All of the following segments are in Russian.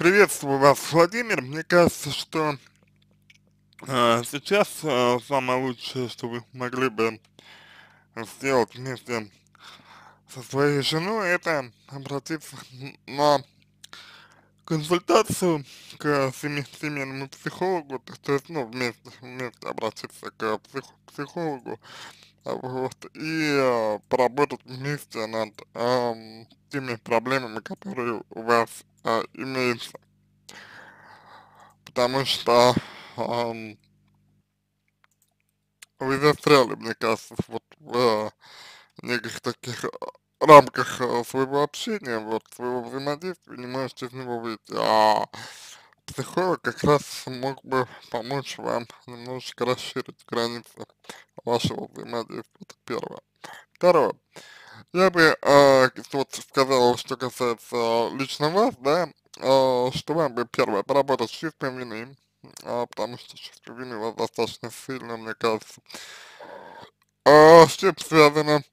Приветствую вас, Владимир. Мне кажется, что сейчас самое лучшее, что вы могли бы сделать вместе со своей женой, это обратиться на консультацию к семейному психологу, то есть, ну, вместе обратиться к психологу, вот, и поработать вместе над теми проблемами, которые у вас имеются. Потому что вы застряли, мне кажется, вот в неких таких рамках своего общения, вот, своего взаимодействия, не можете из него выйти. А психолог как раз мог бы помочь вам немножечко расширить границы вашего взаимодействия. Это первое. Второе. Я бы вот сказал, что касается лично вас, да, что вам бы первое, поработать с чувством вины, потому что чувство вины у вас достаточно сильно, мне кажется. С чем связано?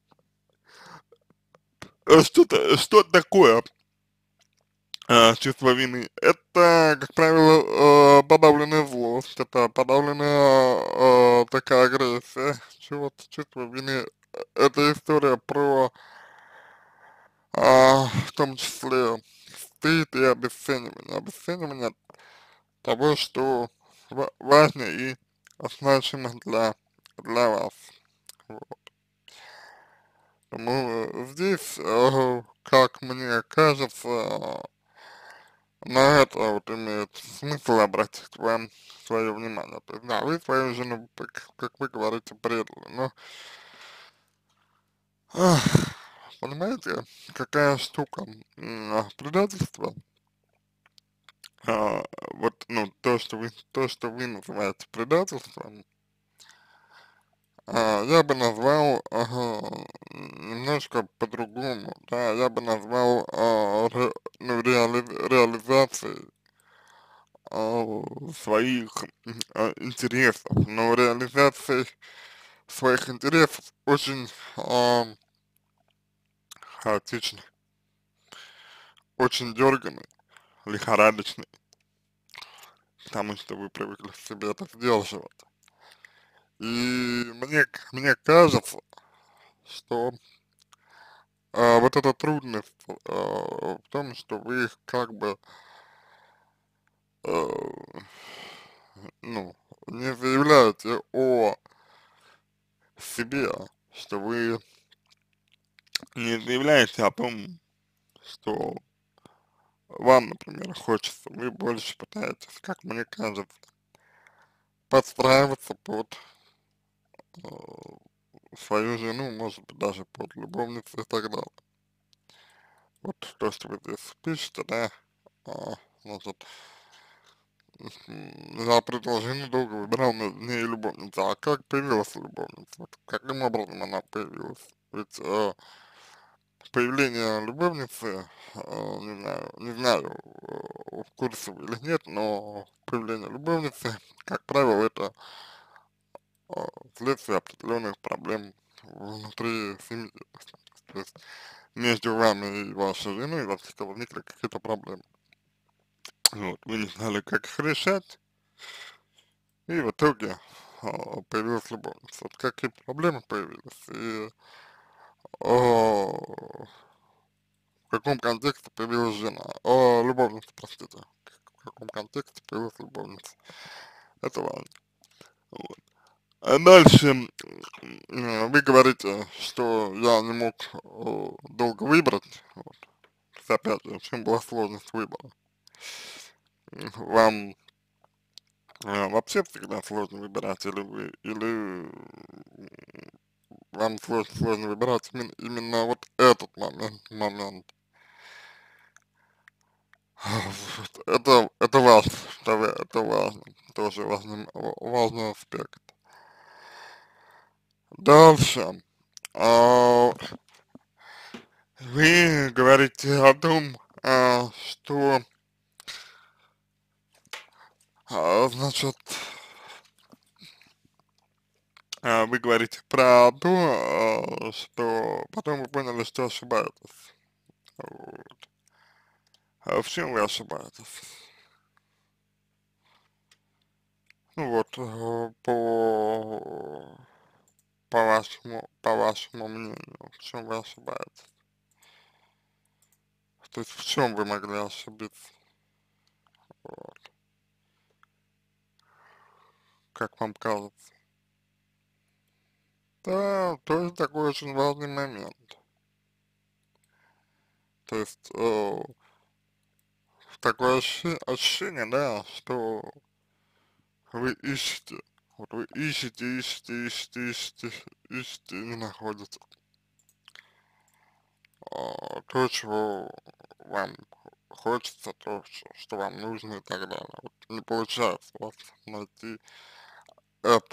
Что такое чувство вины? Это, как правило, подавленная злость, это подавленная такая агрессия, чувство вины. Это история про, в том числе, стыд и обесценивание. Обесценивание того, что важно и значимо для вас. Вот. Здесь, как мне кажется, на это вот имеет смысл обратить вам свое внимание. То есть, да, вы свою жену, как вы говорите, предали, но, ах, понимаете, какая штука, предательство, вот, ну, то, что вы называете предательством, я бы назвал, немножко по-другому, да, я бы назвал, ну, реализацией своих интересов, но реализацией своих интересов очень хаотичной, очень дерганой, лихорадочной, потому что вы привыкли в себе это сдерживать. И мне кажется, что вот эта трудность в том, что вы как бы э, ну, не заявляете о себе, что вы не заявляете о том, что вам, например, хочется, вы больше пытаетесь, как мне кажется, подстраиваться под э, свою жену, может быть, даже под любовницу и так далее. Вот то, что вы здесь пишете, да, значит, я предложил недолго выбирал между ней и любовницей. А как появилась любовница? Вот каким образом она появилась? Ведь появление любовницы, не знаю, в курсе вы или нет, но появление любовницы, как правило, это следствие определенных проблем внутри семьи. То есть между вами и вашей женой возникли какие-то проблемы. Вот, вы не знали, как их решать, и в итоге появилась любовница. Вот какие проблемы появились, и в каком контексте появилась жена, любовница, простите, в каком контексте появилась любовница. Это важно. Вот. А дальше вы говорите, что я не мог долго выбрать. Вот. То есть, опять же, в чем была сложность выбора? Вам вообще всегда сложно выбирать, или вам сложно выбирать именно вот этот момент. Вот. Это важно, это важно, тоже важный аспект. Дальше. А, Вы говорите о том, что, значит, вы говорите про то, что потом вы поняли, что ошибаетесь. Вот. в чем вы ошибаетесь? Ну вот, по вашему мнению, в чем вы ошибаетесь? То есть в чем вы могли ошибиться? Вот, как вам кажется? Да, тоже такой очень важный момент. То есть, такое ощущение, да, что вы ищете, вот вы ищете и не находите то, чего вам хочется, то, что вам нужно и так далее. Вот не получается у вас найти это.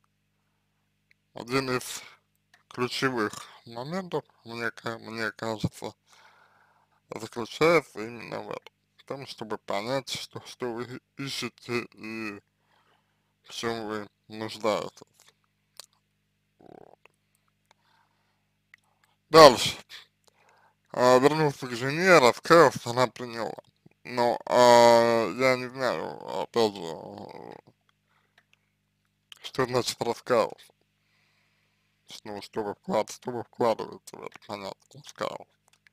Один из ключевых моментов, мне кажется, заключается именно в этом. В том, чтобы понять, что вы ищете и в чем вы нуждаетесь. Вот. Дальше. Вернулся к жене, раскаялся, она приняла. Но я не знаю, опять же, что значит раскаялся. Ну, что вы вкладываете в это понятие, раскаялся.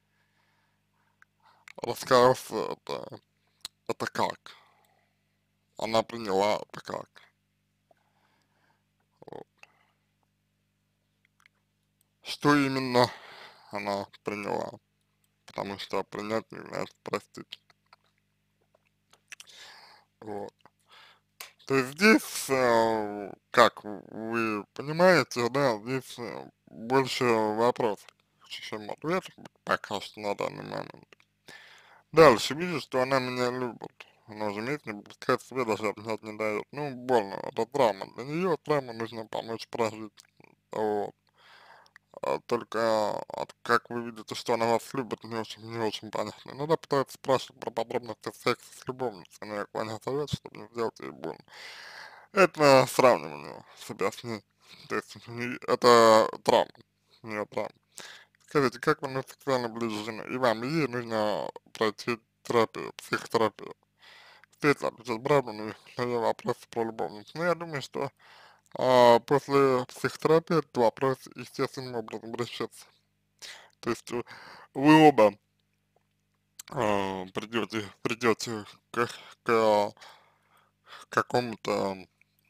Раскаялся это как? Она приняла это как? Вот. Что именно она приняла? Потому что принять не является простить. Вот. То есть здесь, как вы понимаете, да, здесь больше вопросов, чем ответов пока что на данный момент. Дальше вижу, что она меня любит. Она же имеет, не пускай себе даже обнять не дает. Ну, больно, это травма. Для нее травму нужно помочь прожить. Вот. Только, как вы видите, что она вас любит, не очень понятно. Иногда пытается спрашивать про подробности секса с любовницей, но я кланяю совет, чтобы не сделать ей больно. Это сравнивание себя с ней. То есть это травма, у нее травма. Скажите, как вы сексуально ближе жены? И вам, и ей нужно пройти терапию, психотерапию. Стоит отвечать правду на ее вопросы про любовницу. Но я думаю, что после психотерапии этот вопрос естественным образом решится. То есть вы оба придете к какому-то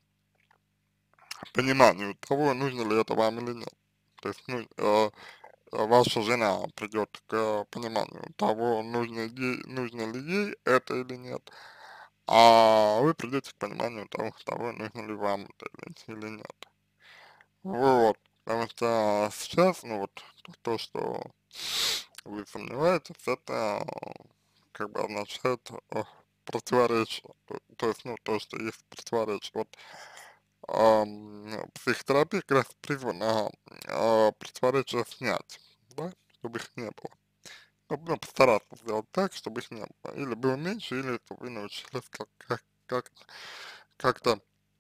пониманию того, нужно ли это вам или нет. То есть, ну, ваша жена придет к пониманию того, нужно ли ей это или нет, а вы придете к пониманию того, нужно ли вам это или нет. Вот, потому что сейчас, ну вот, то, что вы сомневаетесь, это как бы означает противоречие, то есть, ну, то, что есть противоречие. Вот психотерапия как раз призвана противоречия снять, да, чтобы их не было. Ну, постараться сделать так, чтобы их не было. Или было меньше, или чтобы вы научились как, как-то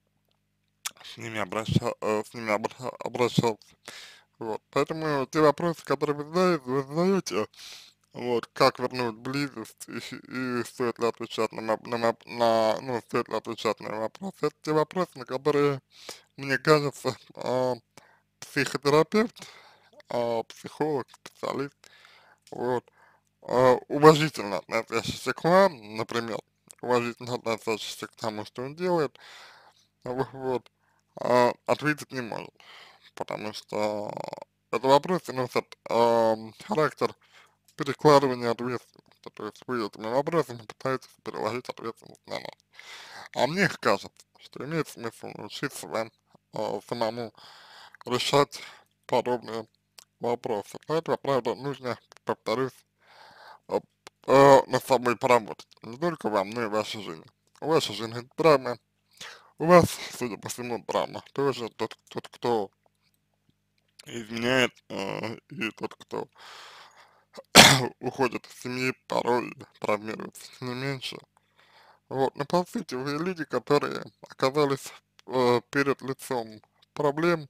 с ними обращаться. Вот. Поэтому те вопросы, которые вы задаете, вот, как вернуть близость и стоит ли отвечать ну, стоит ли отвечать на вопросы, это те вопросы, на которые, мне кажется, психотерапевт, психолог, специалист, вот, уважительно относящийся к вам, например, уважительно относящийся к тому, что он делает, вот, ответить не может, потому что это вопросы носят характер перекладывания ответственности, то есть вы этими вопросами пытаетесь переложить ответственность на нас. А мне кажется, что имеет смысл научиться вам самому решать подобные вопросы. Для этого, правда, нужно, повторюсь, э, над собой поработать. Не только вам, но и вашей жене. У вашей жены травма, у вас, судя по всему, травма. Тоже тот, кто изменяет, и тот, кто уходит из семьи, порой травмируется не меньше. Вот, но по сути вы люди, которые оказались перед лицом проблем,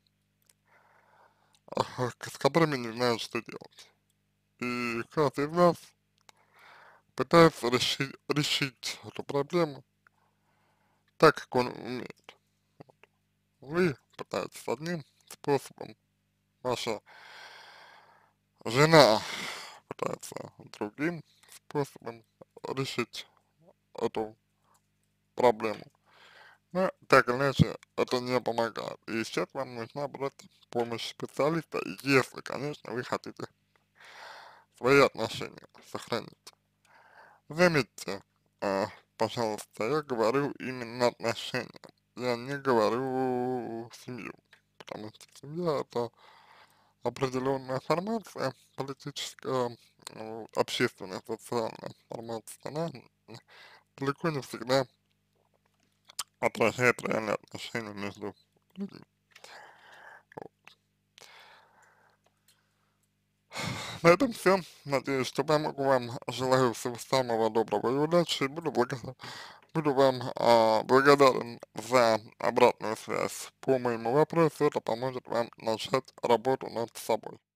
с которыми не знают, что делать. И каждый из нас пытается решить эту проблему так, как он умеет. Вы пытаетесь одним способом, ваша жена пытается другим способом решить эту проблему. Но так или иначе это не помогает. И сейчас вам нужна брать помощь специалиста, если, конечно, вы хотите свои отношения сохранить. Заметьте, пожалуйста, я говорю именно отношения. Я не говорю семью, потому что семья это определенная формация политическая, общественная, социальная формация, она далеко не всегда отражает реальные отношения между людьми. На этом все. Надеюсь, что помог вам. Желаю всего самого доброго и удачи. Буду вам благодарен за обратную связь по моему вопросу. Это поможет вам начать работу над собой.